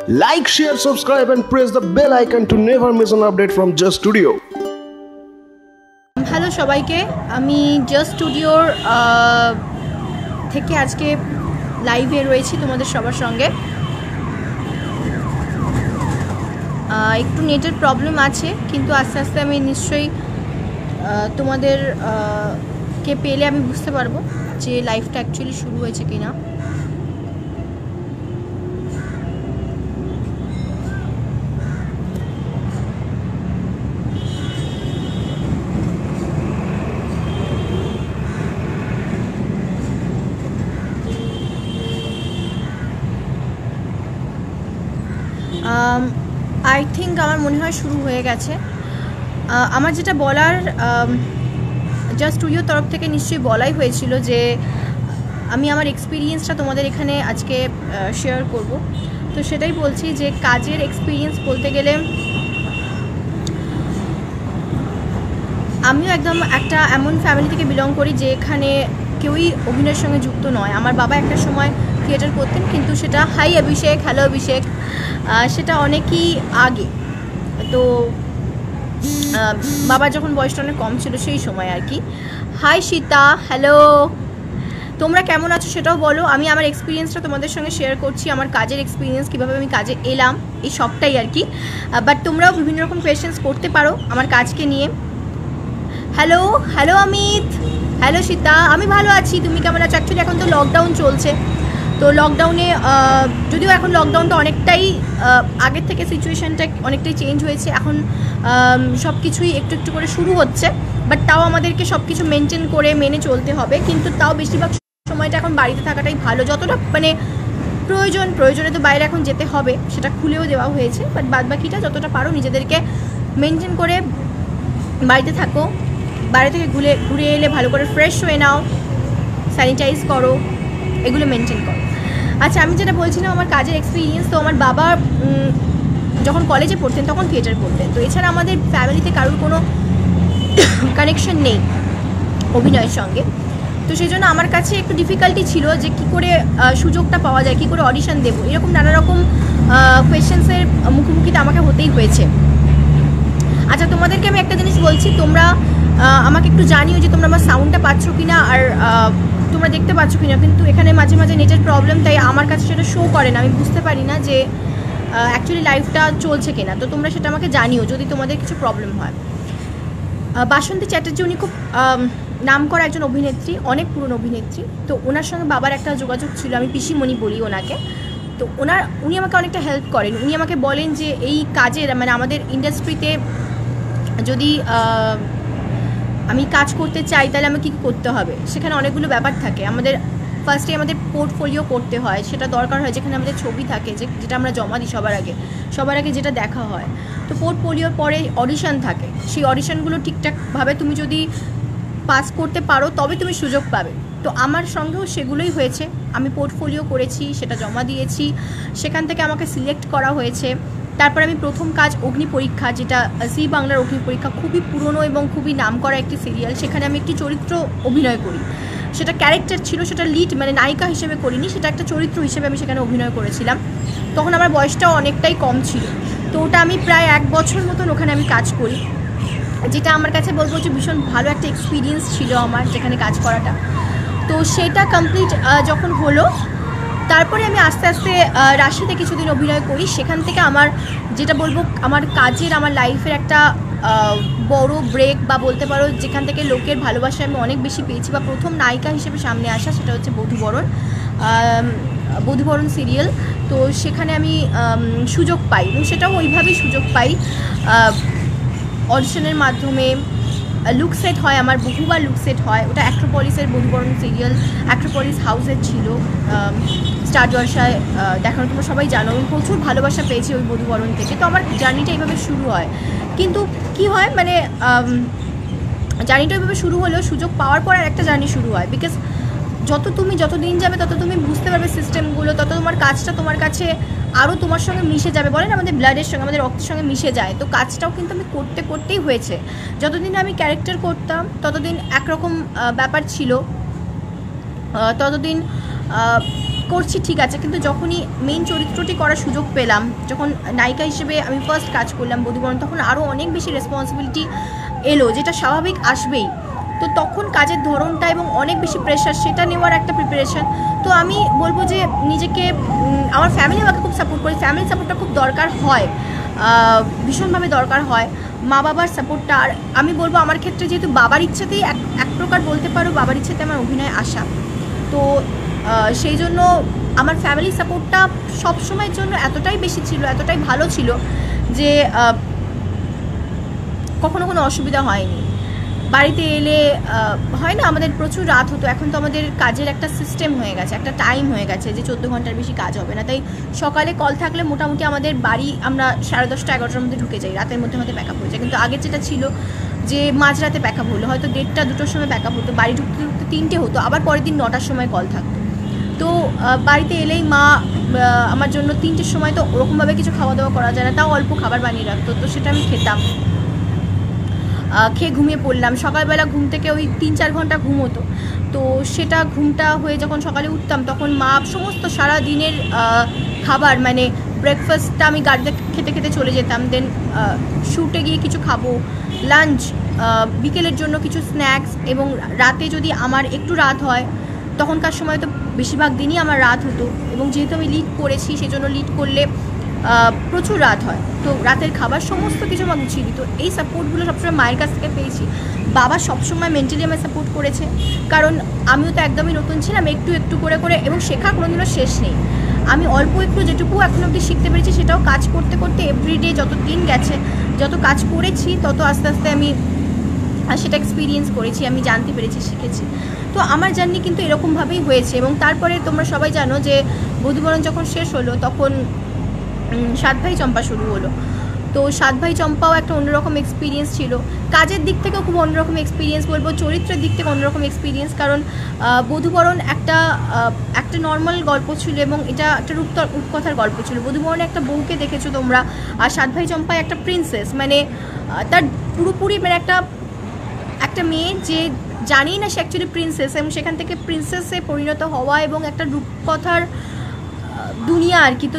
Like, share, subscribe and press the bell icon to never miss an update from Just Studio. Hello সবাইকে, আমি just স্টুডিওর থেকে আজকে লাইভে রয়েছি তোমাদের সবার সঙ্গে। একটু নেটের প্রবলেম আছে, কিন্তু আস্তে আস্তে আমি নিশ্চয়ই তোমাদের কে পেলে আমি বুঝতে পারবো যে লাইভটা অ্যাকচুয়ালি শুরু হয়েছে কিনা। আই থিঙ্ক আমার মনে হয় শুরু হয়ে গেছে। আমার যেটা বলার জাস্ট স্টুডিওর তরফ থেকে নিশ্চয়ই বলাই হয়েছিল যে আমি আমার এক্সপিরিয়েন্সটা তোমাদের এখানে আজকে শেয়ার করব। তো সেটাই বলছি যে কাজের এক্সপিরিয়েন্স বলতে গেলে আমিও একদম একটা এমন ফ্যামিলি থেকে বিলং করি যে এখানে কেউই অভিনয়ের সঙ্গে যুক্ত নয়। আমার বাবা একটা সময় থিয়েটার করতেন, কিন্তু সেটা হাই অভিষেক, হ্যালো অভিষেক, সেটা অনেকই আগে। তো বাবার যখন বয়সটা অনেক কম ছিল সেই সময় আর কি। হাই সীতা, হ্যালো, তোমরা কেমন আছো সেটাও বলো। আমি আমার এক্সপিরিয়েন্সটা তোমাদের সঙ্গে শেয়ার করছি, আমার কাজের এক্সপিরিয়েন্স, কীভাবে আমি কাজে এলাম, এই সবটাই আর কি। বাট তোমরাও বিভিন্ন রকম কোয়েশ্চেন্স করতে পারো আমার কাজকে নিয়ে। Hello hello Amit, hello Sita, আমি ভালো আছি, তুমি কেমন আছো? অ্যাকচুয়ালি এখন তো লকডাউন চলছে, তো লকডাউনে যদিও এখন লকডাউনটা অনেকটাই আগের থেকে সিচুয়েশানটা অনেকটাই চেঞ্জ হয়েছে। এখন সব কিছুই একটু একটু করে শুরু হচ্ছে, বাট তাও আমাদেরকে সব কিছু মেনটেন করে মেনে চলতে হবে। কিন্তু তাও বেশিরভাগ সময়টা এখন বাড়িতে থাকাটাই ভালো, যতটা মানে প্রয়োজনে তো বাইরে এখন যেতে হবে, সেটা খুলেও দেওয়া হয়েছে। বাট বাদবাকিটা যতটা পারো নিজেদেরকে মেনটেন করে বাড়িতে থাকো। বাইরে থেকে ঘুরে এলে ভালো করে ফ্রেশ হয়ে নাও, স্যানিটাইজ করো, এগুলো মেনটেন করো। আচ্ছা, আমি যেটা বলছিলাম আমার কাজের এক্সপিরিয়েন্স, তো আমার বাবা যখন কলেজে পড়তেন তখন থিয়েটার করতেন। তো এছাড়া আমাদের ফ্যামিলিতে কারোর কোনো কানেকশন নেই অভিনয়ের সঙ্গে। তো সেই জন্য আমার কাছে একটু ডিফিকাল্টি ছিল যে কী করে সুযোগটা পাওয়া যায়, কী করে অডিশন দেবো, এরকম নানা রকম কোয়েশ্চেন্সের মুখোমুখিতে আমাকে হতেই হয়েছে। আচ্ছা, তোমাদেরকে আমি একটা জিনিস বলছি, তোমরা আমাকে একটু জানিও যে তোমরা আমার সাউন্ডটা পাচ্ছ কিনা আর তোমরা দেখতে পাচ্ছ কিনা। কিন্তু এখানে মাঝে মাঝে নেটের প্রবলেম, তাই আমার কাছে সেটা শো করে না, আমি বুঝতে পারি না যে অ্যাকচুয়ালি লাইভটা চলছে কিনা। তো তোমরা সেটা আমাকে জানিও যদি তোমাদের কিছু প্রবলেম হয়। বাসন্তী চ্যাটার্জি, উনি খুব নাম করা একজন অভিনেত্রী, অনেক পুরনো অভিনেত্রী। তো ওনার সঙ্গে বাবার একটা যোগাযোগ ছিল, আমি পিসিমণি বলি ওনাকে। তো উনি আমাকে অনেকটা হেল্প করেন। উনি আমাকে বলেন যে এই কাজের মানে আমাদের ইন্ডাস্ট্রিতে যদি আমি কাজ করতে চাই তাহলে আমাকে কী করতে হবে। সেখানে অনেকগুলো ব্যাপার থাকে। ফার্স্টে আমাদের পোর্টফোলিও করতে হয়, সেটা দরকার হয়, যেখানে আমাদের ছবি থাকে, যেটা আমরা জমা দিই সবার আগে যেটা দেখা হয়। তো পোর্টফোলিওর পরে অডিশন থাকে, সেই অডিশনগুলো ঠিকঠাকভাবে তুমি যদি পাস করতে পারো তবে তুমি সুযোগ পাবে। তো আমার সঙ্গেও সেগুলোই হয়েছে। আমি পোর্টফোলিও করেছি, সেটা জমা দিয়েছি, সেখান থেকে আমাকে সিলেক্ট করা হয়েছে। তারপর আমি প্রথম কাজ অগ্নি পরীক্ষা, যেটা জি বাংলার অগ্নি পরীক্ষা, খুবই পুরনো এবং খুবই নামকরা একটি সিরিয়াল। সেখানে আমি একটি চরিত্র অভিনয় করি, সেটা ক্যারেক্টার ছিল, সেটা লিড মানে নায়িকা হিসেবে করিনি, সেটা একটা চরিত্র হিসেবে আমি সেখানে অভিনয় করেছিলাম। তখন আমার বয়সটাও অনেকটাই কম ছিল। তো ওটা আমি প্রায় 1 বছর মতন ওখানে আমি কাজ করি, যেটা আমার কাছে বলবো যে ভীষণ ভালো একটা এক্সপিরিয়েন্স ছিল আমার যেখানে কাজ করাটা। তো সেটা কমপ্লিট যখন হলো, তারপরে আমি আস্তে আস্তে রাশিতে কিছুদিন অভিনয় করি। সেখান থেকে আমার যেটা বলবো আমার কাজের, আমার লাইফের একটা বড় ব্রেক বা বলতে পারো, যেখান থেকে লোকের ভালোবাসা আমি অনেক বেশি পেয়েছি, বা প্রথম নায়িকা হিসেবে সামনে আসা, সেটা হচ্ছে বধূবরণ সিরিয়াল। তো সেখানে আমি সুযোগ পাই, এবং সেটাও ওইভাবেই সুযোগ পাই অডিশনের মাধ্যমে। লুক সেট হয় আমার, বহুবার লুক সেট হয়। ওটা অ্যাক্ট্রোপলিসের বধূবরণ সিরিয়াল, অ্যাক্ট্রোপলিস হাউসের ছিল, স্টার জলসায় দেখানো, তোমরা সবাই জানো। আমি প্রচুর ভালোবাসা পেয়েছি ওই বধূবরণ থেকে। তো আমার জার্নিটা এইভাবে শুরু হয়। কিন্তু কি হয় মানে জার্নিটা এইভাবে শুরু হলেও সুযোগ পাওয়ার পর আর একটা জার্নি শুরু হয়। বিকজ যত দিন যাবে তত তুমি বুঝতে পারবে সিস্টেমগুলো, তত তোমার কাজটা তোমার কাছে আরও তোমার সঙ্গে মিশে যাবে। বলেন আমাদের ব্লাডের সঙ্গে, আমাদের রক্তের সঙ্গে মিশে যায়। তো কাজটাও কিন্তু আমি করতেই হয়েছে। যতদিন আমি ক্যারেক্টার করতাম ততদিন একরকম ব্যাপার ছিল, ততদিন করছি ঠিক আছে, কিন্তু যখনই মেইন চরিত্রটি করার সুযোগ পেলাম, যখন নায়িকা হিসেবে আমি ফার্স্ট কাজ করলাম বধূবরণ, তখন আরও অনেক বেশি রেসপন্সিবিলিটি এলো, যেটা স্বাভাবিক আসবেই। তো তখন কাজের ধরনটা এবং অনেক বেশি প্রেশার, সেটা নেওয়ার একটা প্রিপারেশান। তো আমি বলবো যে নিজেকে, আমার ফ্যামিলি আমাকে খুব সাপোর্ট করে, ফ্যামিলির সাপোর্টটা খুব দরকার হয়, ভীষণভাবে দরকার হয়, মা বাবার সাপোর্টটা। আর আমি বলবো আমার ক্ষেত্রে যেহেতু বাবার ইচ্ছেতেই এক প্রকার বলতে পারো বাবার ইচ্ছেতে আমার অভিনয় আসা, তো সেই জন্য আমার ফ্যামিলি সাপোর্টটা সবসময়ের জন্য এতটাই বেশি ছিল, এতটাই ভালো ছিল যে কখনো কোনো অসুবিধা হয়নি। বাড়িতে এলে হয় না, আমাদের প্রচুর রাত হতো, এখন তো আমাদের কাজের একটা সিস্টেম হয়ে গেছে, একটা টাইম হয়ে গেছে যে 14 ঘন্টার বেশি কাজ হবে না, তাই সকালে কল থাকলে মোটামুটি আমাদের বাড়ি আমরা 10:30 11টার মধ্যে ঢুকে যাই, রাতের মধ্যে আমাদের প্যাকআপ হয়ে যায়। কিন্তু আগে যেটা ছিল যে মাঝরাতে প্যাকআপ হলো, হয়তো 1:30 2টোর সময় প্যাকআপ হতো, বাড়ি ঢুকতে ঢুকতে 3টে হতো, আবার পরের দিন 9টার সময় কল থাকতো। তো বাড়িতে এলেই মা আমার জন্য 3টের সময় তো ওরকমভাবে কিছু খাওয়া দাওয়া করা যায় না, তাও অল্প খাবার বানিয়ে রাখতো, তো সেটা আমি খেতাম, খেয়ে ঘুমিয়ে পড়লাম। সকালবেলা ঘুম থেকে ওই 3-4 ঘন্টা ঘুম হতো, তো সেটা ঘুমটা হয়ে যখন সকালে উঠতাম তখন মা সমস্ত সারা দিনের খাবার, মানে ব্রেকফাস্টটা আমি গাড়িতে খেতে খেতে চলে যেতাম, দেন শ্যুটে গিয়ে কিছু খাবো, লাঞ্চ, বিকেলের জন্য কিছু স্ন্যাক্স, এবং রাতে যদি আমার একটু রাত হয়, তখনকার সময় তো বেশিরভাগ দিনই আমার রাত হতো, এবং যেহেতু আমি লিড করেছি সেজন্য লিড করলে প্রচুর রাত হয়, তো রাতের খাবার সমস্ত কিছু মা গুছিয়ে দিত। এই সাপোর্টগুলো সবসময় মায়ের কাছ থেকে পেয়েছি। বাবা সবসময় মেন্টালি আমায় সাপোর্ট করেছে, কারণ আমিও তো একদমই নতুন ছিলাম, একটু একটু করে করে, এবং শেখা কোনোদিনও শেষ নেই। আমি অল্প একটু যেটুকু এখন অবধি শিখতে পেরেছি সেটাও কাজ করতে করতে এভরিডে যত দিন গেছে, যত কাজ করেছি, তত আস্তে আস্তে আমি সেটা এক্সপিরিয়েন্স করেছি, আমি জানতে পেরেছি, শিখেছি। তো আমার জার্নি কিন্তু এরকমভাবেই হয়েছে। এবং তারপরে তোমরা সবাই জানো যে বধূবরণ যখন শেষ হলো তখন 7 ভাই চম্পা শুরু হলো। তো 7 ভাই চম্পাও একটা অন্যরকম এক্সপিরিয়েন্স ছিল, কাজের দিক থেকেও খুব অন্যরকম এক্সপিরিয়েন্স, বলবো চরিত্রের দিক থেকে অন্যরকম এক্সপিরিয়েন্স, কারণ বধূবরণ একটা নর্মাল গল্প ছিল, এবং এটা একটা রূপকথার গল্প ছিল। বধূবরণে একটা বউকে দেখেছো তোমরা, আর 7 ভাই চম্পায় একটা প্রিন্সেস, মানে তার পুরোপুরি মানে একটা মেয়ে যে জানি না সে অ্যাকচুয়ালি প্রিন্সেস, এবং সেখান থেকে প্রিন্সেসে পরিণত হওয়া, এবং একটা রূপকথার দুনিয়া আর কি। তো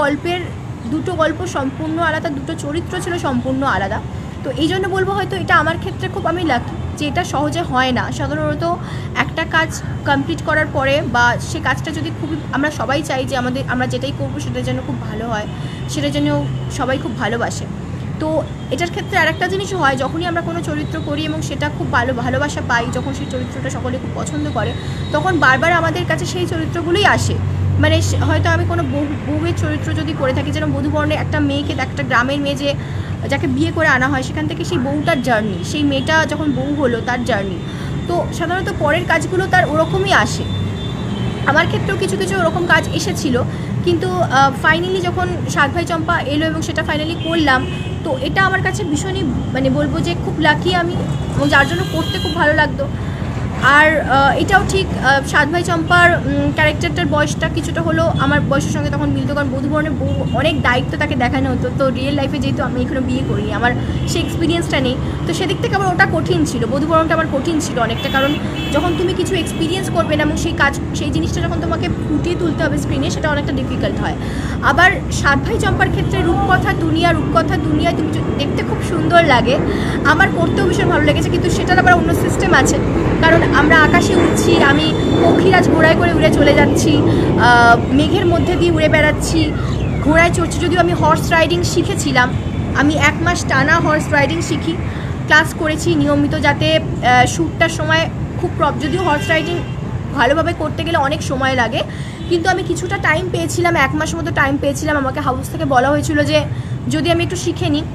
দুটো গল্প সম্পূর্ণ আলাদা, দুটো চরিত্র ছিল সম্পূর্ণ আলাদা। তো এই জন্য বলবো হয়তো এটা আমার ক্ষেত্রে খুব আমি লাকি যে এটা সহজে হয় না। সাধারণত একটা কাজ কমপ্লিট করার পরে, বা সে কাজটা যদি খুবই, আমরা সবাই চাই যে আমরা যেটাই করবো সেটার জন্য খুব ভালো হয়, সেটার জন্য সবাই খুব ভালোবাসে। তো এটার ক্ষেত্রে আরেকটা জিনিসও হয়, যখনই আমরা কোনো চরিত্র করি এবং সেটা খুব ভালোবাসা পাই, যখন সেই চরিত্রটা সকলে খুব পছন্দ করে, তখন বারবার আমাদের কাছে সেই চরিত্রগুলোই আসে। মানে হয়তো আমি কোনো বউয়ের চরিত্র যদি করে থাকি, যেন বধূবরণে একটা মেয়েকে, একটা গ্রামের মেয়ে যাকে বিয়ে করে আনা হয়, সেখান থেকে সেই বউটার জার্নি, সেই মেয়েটা যখন বউ হলো তার জার্নি, তো সাধারণত পরের কাজগুলো তার ওরকমই আসে। আমার ক্ষেত্রেও কিছু কিছু ওরকম কাজ এসেছিল, কিন্তু ফাইনালি যখন 7 ভাই চম্পা এলো এবং সেটা ফাইনালি করলাম, তো এটা আমার কাছে ভীষণই, মানে বলবো যে খুব লাকি আমি, এবং যার জন্য করতে খুব ভালো লাগতো। আর এটাও ঠিক, 7 ভাই চম্পার ক্যারেক্টারটার বয়সটা কিছুটা হলো আমার বয়সের সঙ্গে তখন মিলতো, কারণ বধূবরণের বউ অনেক দায়িত্ব তাকে দেখানো হতো। তো রিয়েল লাইফে যেহেতু আমি এখনো বিয়ে করিনি, আমার সেই এক্সপিরিয়েন্সটা নেই, তো সেদিক থেকে আমার ওটা কঠিন ছিল, বধূবরণটা আমার কঠিন ছিল অনেকটা, কারণ যখন তুমি কিছু এক্সপিরিয়েন্স করবে না, এবং সেই জিনিসটা যখন তোমাকে ফুটিয়ে তুলতে হবে স্ক্রিনে, সেটা অনেকটা ডিফিকাল্ট হয়। আবার 7 ভাই চম্পার ক্ষেত্রে রূপকথা দুনিয়ায় তুমি দেখতে খুব সুন্দর লাগে, আমার করতেও ভীষণ ভালো লেগেছে, কিন্তু সেটার আবার অন্য সিস্টেম আছে, কারণ আমরা আকাশে উড়ছি, আমি পক্ষীরাজ ঘোড়ায় করে উড়ে চলে যাচ্ছি, মেঘের মধ্যে দিয়ে উড়ে বেড়াচ্ছি, ঘোড়ায় চড়ছি। যদিও আমি হর্স রাইডিং শিখেছিলাম, আমি 1 মাস টানা হর্স রাইডিং শিখি, ক্লাস করেছি নিয়মিত, যাতে শ্যুটটার সময় যদিও হর্স রাইডিং ভালোভাবে করতে গেলে অনেক সময় লাগে, কিন্তু আমি কিছুটা টাইম পেয়েছিলাম, 1 মাস মতো টাইম পেয়েছিলাম। আমাকে হাউস থেকে বলা হয়েছিল যে যদি আমি একটু শিখে নিই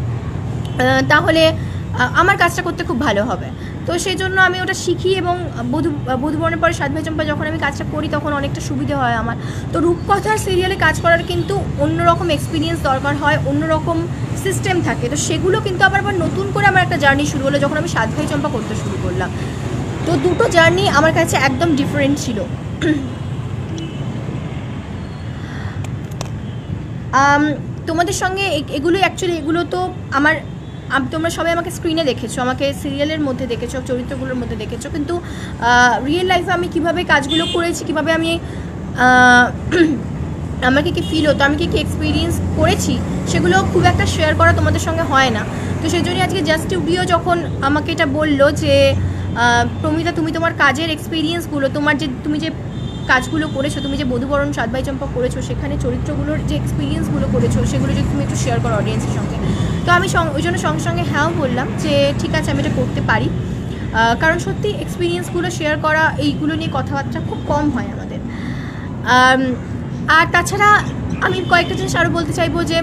তাহলে আমার কাজটা করতে খুব ভালো হবে। তো সেই জন্য আমি ওটা শিখি, এবং বধূবরণের পরে 7 ভাই চম্পা যখন আমি কাজটা করি তখন অনেকটা সুবিধে হয় আমার। তো রূপকথার সিরিয়ালে কাজ করার কিন্তু অন্যরকম এক্সপিরিয়েন্স দরকার হয়, অন্যরকম সিস্টেম থাকে, তো সেগুলো কিন্তু আবার নতুন করে আমার একটা জার্নি শুরু হলো যখন আমি 7 ভাই চম্পা করতে শুরু করলাম। তো দুটো জার্নি আমার কাছে একদম ডিফারেন্ট ছিল। তোমাদের সঙ্গে এগুলো তো তোমরা সবাই আমাকে স্ক্রিনে দেখেছো, আমাকে সিরিয়ালের মধ্যে দেখেছো, চরিত্রগুলোর মধ্যে দেখেছো, কিন্তু রিয়েল লাইফে আমি কিভাবে কাজগুলো করেছি, কিভাবে আমি আমাকে কি ফিল হতো, আমি কি এক্সপিরিয়েন্স করেছি, সেগুলো খুব একটা শেয়ার করা তোমাদের সঙ্গে হয় না। তো সেই জন্যই আজকে জাস্ট স্টুডিও যখন আমাকে এটা বললো যে প্রমিতা তুমি তোমার কাজের এক্সপিরিয়েন্সগুলো, তুমি যে কাজগুলো করেছো, তুমি যে বধূবরণ সাত ভাই চম্পা করেছো, সেখানে চরিত্রগুলোর যে এক্সপিরিয়েন্সগুলো করেছো সেগুলো যদি তুমি একটু শেয়ার করো অডিয়েন্সের সঙ্গে। তো আমি ওই জন্য সঙ্গে সঙ্গে হ্যাঁও বললাম যে ঠিক আছে আমি এটা করতে পারি, কারণ সত্যি এক্সপিরিয়েন্সগুলো শেয়ার করা, এইগুলো নিয়ে কথাবার্তা খুব কম হয় আমাদের। আর তাছাড়া আমি কয়েকটা জিনিস আরও বলতে চাইবো যে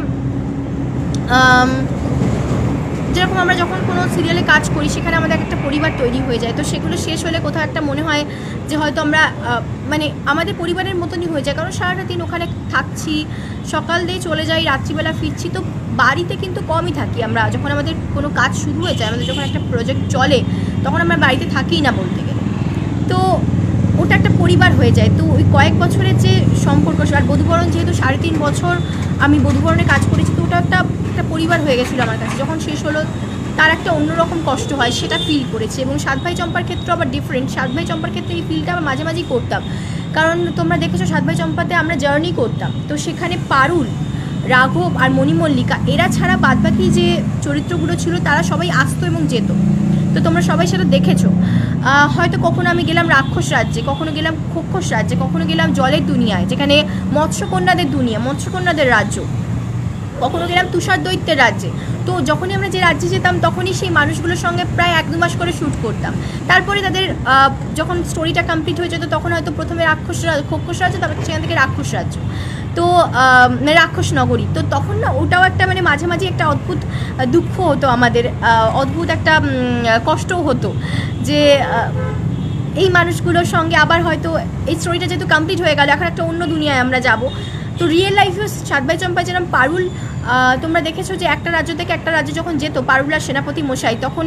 যেরকম আমরা যখন কোনো সিরিয়ালে কাজ করি সেখানে আমাদের একটা পরিবার তৈরি হয়ে যায়, তো সেগুলো শেষ হলে কোথাও একটা মনে হয় যে হয়তো আমরা মানে আমাদের পরিবারের মতনই হয়ে যায়, কারণ সারাটা দিন ওখানে থাকছি, সকাল দিয়ে চলে যাই, রাত্রিবেলা ফিরছি, তো বাড়িতে কিন্তু কমই থাকি আমরা। যখন আমাদের কোনো কাজ শুরু হয়ে যায়, আমাদের যখন একটা প্রজেক্ট চলে, তখন আমরা বাড়িতে থাকিই না বলতে গেলে, তো ওটা একটা পরিবার হয়ে যায়। তো ওই কয়েক বছরের যে সম্পর্ক, আর বধূবরণ যেহেতু 3.5 বছর আমি বধূবরণে কাজ করেছি, তো ওটা একটা পরিবার হয়ে গেছিলো আমার কাছে। যখন শেষ হলো তার একটা অন্যরকম কষ্ট হয়, সেটা ফিল করেছি। এবং সাত ভাই চম্পার ক্ষেত্রে আবার ডিফারেন্ট, সাত ভাই চম্পার ক্ষেত্রে এই ফিলটা আবার মাঝে মাঝেই করতাম, কারণ তোমরা দেখেছো সাত ভাই চম্পাতে আমরা জার্নি করতাম, তো সেখানে পারুল, রাঘব আর মণিমল্লিকা এরা ছাড়া বাদবাকি যে চরিত্রগুলো ছিল তারা সবাই আসতো এবং যেত, তো তোমরা সবাই সেটা দেখেছো। হয়তো কখনো আমি গেলাম রাক্ষস রাজ্যে, কখনো গেলাম খক্ষস রাজ্যে, কখনো গেলাম জলের দুনিয়ায় যেখানে মৎস্যকন্যাদের দুনিয়া, মৎস্যকন্যাদের রাজ্য, কখনো গেলাম তুষার দৈত্যের রাজ্যে। তো যখনই আমরা যে রাজ্যে যেতাম তখনই সেই মানুষগুলোর সঙ্গে প্রায় 1-2 মাস করে শ্যুট করতাম। তারপরে তাদের যখন স্টোরিটা কমপ্লিট হয়ে যেত তখন হয়তো প্রথমে খক্ষস রাজ্য, তারপর সেখান থেকে রাক্ষস রাজ্য, তো রাক্ষস নগরী। তো তখন না ওটাও একটা মানে মাঝে মাঝে একটা অদ্ভুত দুঃখ হতো আমাদের, অদ্ভুত একটা কষ্টও হতো যে এই মানুষগুলোর সঙ্গে আবার হয়তো এই স্টোরিটা যেহেতু কমপ্লিট হয়ে গেল, এখন একটা অন্য দুনিয়ায় আমরা যাব। তো রিয়েল লাইফে সাত ভাই চম্পায় যেরকম পারুল, তোমরা দেখেছো যে একটা রাজ্য থেকে একটা রাজ্যে যখন যেত পারুল আর সেনাপতি মশাই, তখন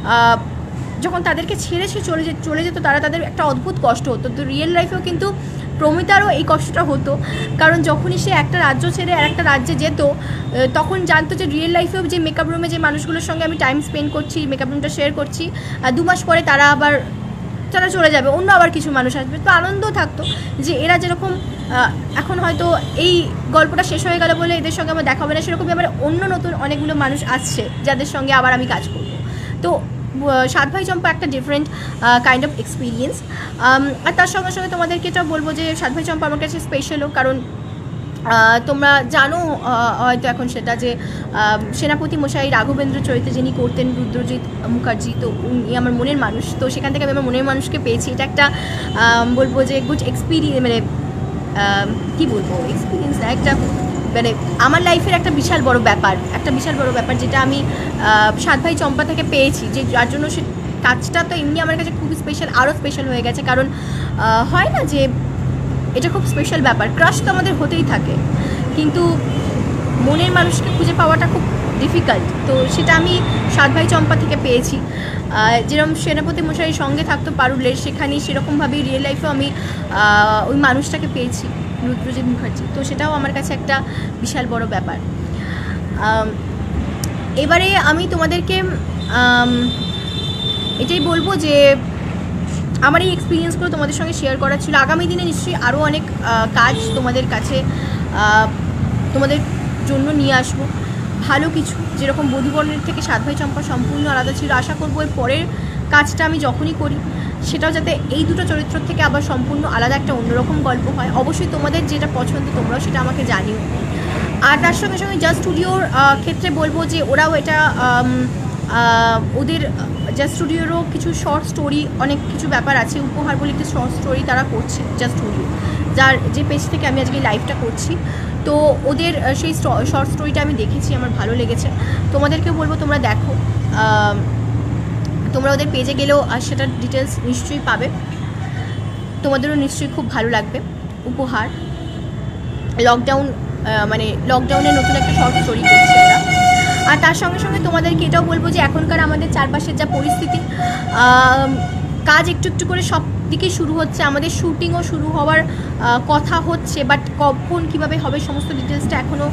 যখন তাদেরকে ছেড়ে সে চলে যেত তারা, তাদের একটা অদ্ভুত কষ্ট হতো। তো রিয়েল লাইফেও কিন্তু প্রমিতারও এই কষ্টটা হতো, কারণ যখনই সে একটা রাজ্য ছেড়ে আর একটা রাজ্যে যেত তখন জানতো যে রিয়েল লাইফেও যে মেকআপ রুমে যে মানুষগুলোর সঙ্গে আমি টাইম স্পেন্ড করছি, মেকআপ রুমটা শেয়ার করছি, 2 মাস পরে তারা চলে যাবে, অন্য আবার কিছু মানুষ আসবে। তো আনন্দও থাকতো যে এরা যেরকম এখন হয়তো এই গল্পটা শেষ হয়ে গেল বলে এদের সঙ্গে আমার দেখা হবে না, সেরকমই আবার অন্য নতুন অনেকগুলো মানুষ আসছে যাদের সঙ্গে আবার আমি কাজ করব। তো সাত ভাই চম্পা একটা ডিফারেন্ট কাইন্ড অফ এক্সপিরিয়েন্স। আর তার সঙ্গে সঙ্গে তোমাদেরকে এটা বলবো যে সাত ভাই চম্পা আমার কাছে স্পেশালও, কারণ তোমরা জানো হয়তো এখন সেটা যে সেনাপতি মশাই রাঘবেন্দ্র চরিত্রে যিনি করতেন রুদ্রজিৎ মুখার্জি, তো উনি আমার মনের মানুষ। তো সেখান থেকে আমি আমার মনের মানুষকে পেয়েছি, এটা একটা বলবো যে গুড এক্সপিরিয়েন্স, মানে কী বলবো এক্সপিরিয়েন্স না, একটা মানে আমার লাইফের একটা বিশাল বড় ব্যাপার, যেটা আমি সাত ভাই চম্পা থেকে পেয়েছি, যে যার জন্য সে কাজটা তো এমনি আমার কাছে খুবই স্পেশাল, আরও স্পেশাল হয়ে গেছে। কারণ হয় না যে এটা খুব স্পেশাল ব্যাপার, ক্রাশ তো আমাদের হতেই থাকে, কিন্তু মনের মানুষকে খুঁজে পাওয়াটা খুব ডিফিকাল্ট। তো সেটা আমি সাত ভাই চম্পা থেকে পেয়েছি। যেরকম সেনাপতি মশাইয়ের সঙ্গে থাকতো পারুলের, সেখানে সেরকমভাবেই রিয়েল লাইফেও আমি ওই মানুষটাকে পেয়েছি, রুদ্রজিৎ মুখার্জি। তো সেটাও আমার কাছে একটা বিশাল বড় ব্যাপার। এবারে আমি তোমাদেরকে এটাই বলবো যে আমার এই এক্সপিরিয়েন্সগুলো তোমাদের সঙ্গে শেয়ার করা ছিল। আগামী দিনে নিশ্চয়ই আরও অনেক কাজ তোমাদের কাছে তোমাদের জন্য নিয়ে আসবো, ভালো কিছু, যেরকম বধূবরণের থেকে সাত ভাই চম্পা সম্পূর্ণ আলাদা ছিল। আশা করবো এর পরের কাজটা আমি যখনই করি সেটাও যাতে এই দুটো চরিত্র থেকে আবার সম্পূর্ণ আলাদা একটা অন্যরকম গল্প হয়। অবশ্যই তোমাদের যেটা পছন্দ তোমরাও সেটা আমাকে জানিও। আর তার সঙ্গে সঙ্গে জাস্ট স্টুডিওর ক্ষেত্রে বলবো যে ওরাও এটা ওদের জাস্ট স্টুডিওরও কিছু শর্ট স্টোরি, অনেক কিছু ব্যাপার আছে, উপহার বলে একটি শর্ট স্টোরি তারা করছে জাস্ট স্টুডিও, যার যে পেজ থেকে আমি আজকে লাইভটা করছি। তো ওদের সেই শর্ট স্টোরিটা আমি দেখেছি, আমার ভালো লেগেছে। তোমাদেরকে বলবো তোমরা দেখো, তোমরা ওদের পেজে গেলেও সেটার ডিটেলস নিশ্চয়ই পাবে, তোমাদেরও নিশ্চয়ই খুব ভালো লাগবে। উপহার লকডাউনে নতুন একটা শর্ট স্টোরি করছে ওরা। আর তার সঙ্গে সঙ্গে তোমাদেরকে এটাও বলবো যে এখনকার আমাদের চারপাশের যা পরিস্থিতি, কাজ একটু একটু করে সব দিকেই শুরু হচ্ছে, আমাদের শ্যুটিংও শুরু হওয়ার কথা হচ্ছে, বাট কখন কীভাবে হবে সমস্ত ডিটেলসটা এখনও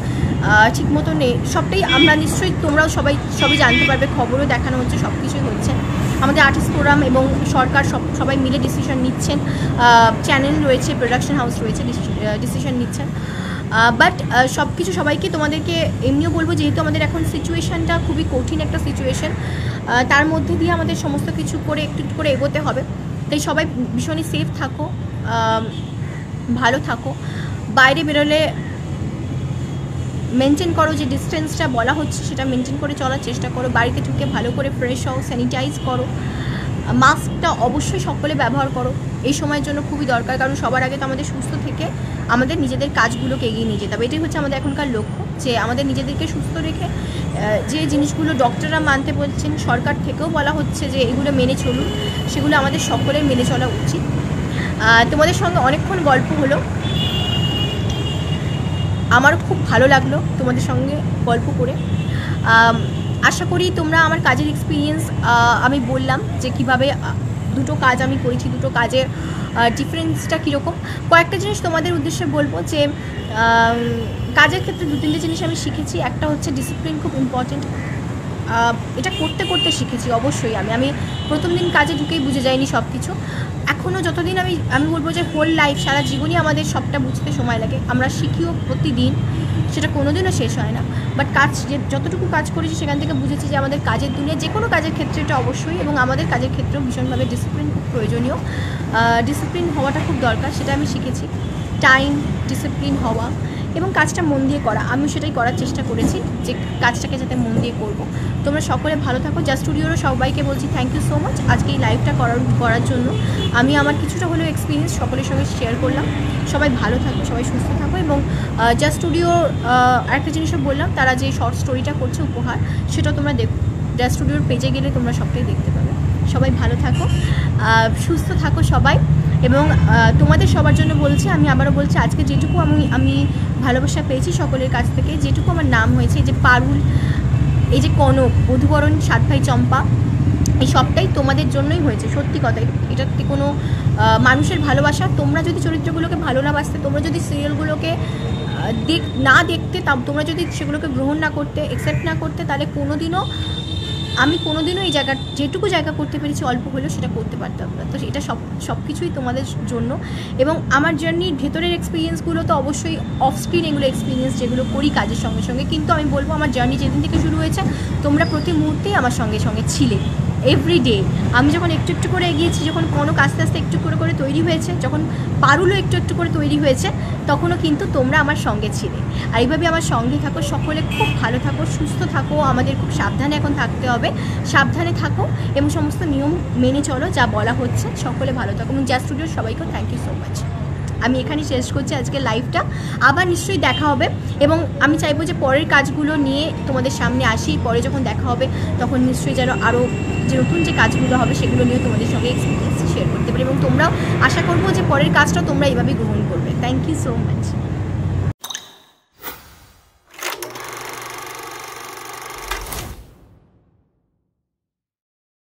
ঠিকমতো নেই। সবটাই আমরা নিশ্চয়ই তোমরাও সবই জানতে পারবে, খবরও দেখানো হচ্ছে, সব কিছুই হচ্ছে। আমাদের আর্টিস্ট ফোরাম এবং সরকার সবাই মিলে ডিসিশন নিচ্ছেন, চ্যানেল রয়েছে, প্রোডাকশন হাউস রয়েছে, ডিসিশন নিচ্ছেন। বাট সব কিছু সবাইকে তোমাদেরকে এমনিও বলবো, যেহেতু আমাদের এখন সিচুয়েশানটা খুবই কঠিন একটা সিচুয়েশান, তার মধ্যে দিয়ে আমাদের সমস্ত কিছু করে একটু একটু করে এগোতে হবে। তাই সবাই ভীষণই সেফ থাকো, ভালো থাকো, বাইরে বেরোলে মেনটেন করো, যে ডিস্টেন্সটা বলা হচ্ছে সেটা মেনটেন করে চলার চেষ্টা করো, বাড়িতে ঢুকে ভালো করে ফ্রেশ হও, স্যানিটাইজ করো, মাস্কটা অবশ্যই সকলে ব্যবহার করো, এই সময়ের জন্য খুবই দরকার। কারণ সবার আগে তো আমাদের সুস্থ থেকে আমাদের নিজেদের কাজগুলোকে এগিয়ে নিয়ে যেতে হবে। এটাই হচ্ছে আমাদের এখনকার লক্ষ্য, যে আমাদের নিজেদেরকে সুস্থ রেখে যে জিনিসগুলো ডক্টররা মানতে বলছেন, সরকার থেকেও বলা হচ্ছে যে এগুলো মেনে চলুন, সেগুলো আমাদের সকলের মেনে চলা উচিত। তোমাদের সঙ্গে অনেকক্ষণ গল্প হলো, আমার খুব ভালো লাগলো তোমাদের সঙ্গে গল্প করে। আশা করি তোমরা আমার কাজের এক্সপিরিয়েন্স, আমি বললাম যে কিভাবে দুটো কাজ আমি করেছি, দুটো কাজের ডিফারেন্সটা কীরকম। কয়েকটা জিনিস তোমাদের উদ্দেশ্যে বলবো, যে কাজের ক্ষেত্রে 2-3টে জিনিস আমি শিখেছি। একটা হচ্ছে ডিসিপ্লিন খুব ইম্পর্টেন্ট, এটা করতে করতে শিখেছি অবশ্যই। আমি প্রথম দিন কাজে ঢুকেই বুঝে যাইনি সব কিছু। এখনও যতদিন আমি বলবো যে হোল লাইফ, সারা জীবনই আমাদের সবটা বুঝতে সময় লাগে। আমরা শিখিও প্রতিদিন, সেটা কোনোদিনও শেষ হয় না। বাট যতটুকু কাজ করেছি সেখান থেকে বুঝেছি যে আমাদের কাজের দুনিয়া, যে কোনো কাজের ক্ষেত্রে এটা অবশ্যই, এবং আমাদের কাজের ক্ষেত্রেও ভীষণভাবে ডিসিপ্লিন খুব প্রয়োজনীয়। ডিসিপ্লিন হওয়াটা খুব দরকার, সেটা আমি শিখেছি। টাইম, ডিসিপ্লিন হওয়া এবং কাজটা মন দিয়ে করা, আমি সেটাই করার চেষ্টা করেছি, যে কাজটাকে যাতে মন দিয়ে করব। তোমরা সকলে ভালো থাকো। জাস্ট স্টুডিওরও সবাইকে বলছি থ্যাংক ইউ সো মাচ আজকে এই লাইভটা করার জন্য। আমি আমার কিছুটা হলেও এক্সপিরিয়েন্স সকলের সঙ্গে শেয়ার করলাম। সবাই ভালো থাকো, সবাই সুস্থ থাকো। এবং জাস্ট স্টুডিওর একটা জিনিসও বললাম, তারা যে শর্ট স্টোরিটা করছে উপহার, সেটা তোমরা দেখো, জাস্ট স্টুডিওর পেজে গেলে তোমরা সবটাই দেখতে পাবে। সবাই ভালো থাকো, সুস্থ থাকো সবাই। এবং তোমাদের সবার জন্য বলছি, আমি আবারও বলছি, আজকে যেটুকু আমি ভালোবাসা পেয়েছি সকলের কাছ থেকে, যেটুকু আমার নাম হয়েছে, এই যে পারুল, এই যে কনক, মধুবরণ, 7 ভাই চম্পা, এই সবটাই তোমাদের জন্যই হয়েছে। সত্যি কথাই, এটাতে কোনো মানুষের ভালোবাসা, তোমরা যদি চরিত্রগুলোকে ভালো না বাসতে, তোমরা যদি সিরিয়ালগুলোকে না দেখতে, তোমরা যদি সেগুলোকে গ্রহণ না করতে, অ্যাকসেপ্ট না করতে, তাহলে আমি কোনোদিনও এই যেটুকু জায়গা করতে পেরেছি অল্প হলেও সেটা করতে পারতাম না। তো এটা সব কিছুই তোমাদের জন্য। এবং আমার জার্নির ভেতরের এক্সপিরিয়েন্সগুলো তো অবশ্যই অফ স্ক্রিন, এগুলো এক্সপিরিয়েন্স যেগুলো করি কাজের সঙ্গে সঙ্গে। কিন্তু আমি বলবো, আমার জার্নি যেদিন থেকে শুরু হয়েছে, তোমরা প্রতি মুহূর্তেই আমার সঙ্গে সঙ্গে ছিলে, এভরিডে। আমি যখন একটু একটু করে এগিয়েছি, যখন কোনো আস্তে আস্তে একটু করে করে তৈরি হয়েছে, যখন পারুলও একটু একটু করে তৈরি হয়েছে, তখনও কিন্তু তোমরা আমার সঙ্গে ছিলে। আর এইভাবে আমার সঙ্গে থাকো, সকলে খুব ভালো থাকো, সুস্থ থাকো। আমাদের খুব সাবধানে এখন থাকতে হবে, সাবধানে থাকো এবং সমস্ত নিয়ম মেনে চলো যা বলা হচ্ছে। সকলে ভালো থাকো। এবং জাস্ট স্টুডিওর সবাইকেও থ্যাংক ইউ সো মাচ। আমি এখানেই শেষ করছি আজকের লাইভটা, আবার নিশ্চয়ই দেখা হবে। এবং আমি চাইবো যে পরের কাজগুলো নিয়ে তোমাদের সামনে আসি, পরে যখন দেখা হবে তখন নিশ্চয়ই যেন আরও যে নতুন যে কাজগুলো হবে সেগুলো নিয়ে তোমাদের সঙ্গে এক্সপিরিয়েন্স শেয়ার করতে পারি। এবং তোমরাও আশা করবো যে পরের কাজটা তোমরা এইভাবেই গ্রহণ করবে। Thank you so much.